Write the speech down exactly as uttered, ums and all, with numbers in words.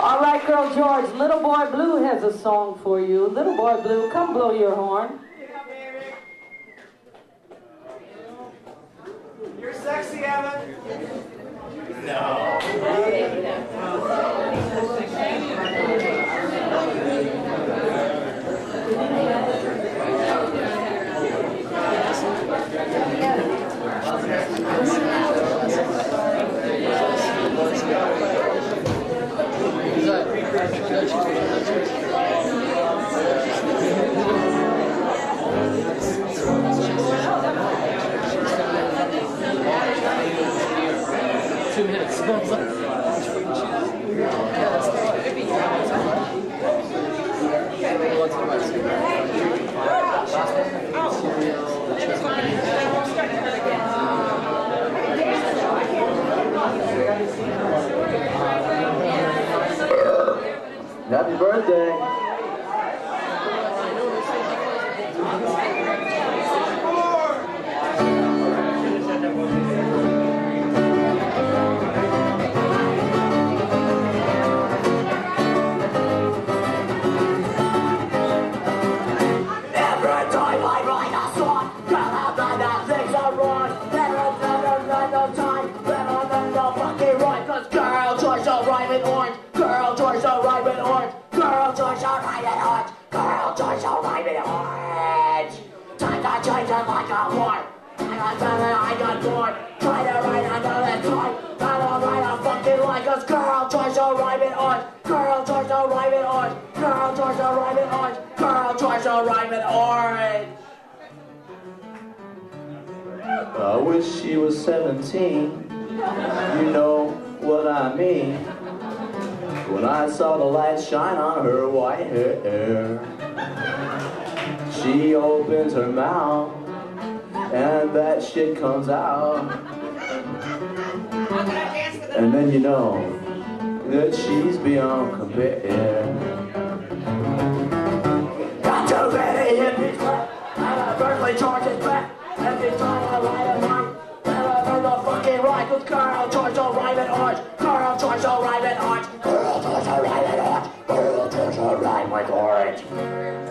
All right, Girl George, Little Boy Blue has a song for you. Little Boy Blue, come blow your horn. You're sexy, Evan. No. Two minutes. Happy birthday. Like a whore. I got better, I got bored. Try to write another time. I don't write a fucking like us. Girl tries to rhyme it on. Girl tries to rhyme it on. Girl tries to rhyme it on. Girl tries to rhyme it orange. I wish she was seventeen. You know what I mean. When I saw the light shine on her white hair, she opens her mouth and that shit comes out. And then you know that she's beyond compare. Got too many hippies left. And I Berkeley charges back. Every time I write a line, never heard the fucking right. Cause Carl tries to rhyme it orange. Carl tries to rhyme it orange. Girl tries to rhyme it orange. Girl tries to rhyme like orange.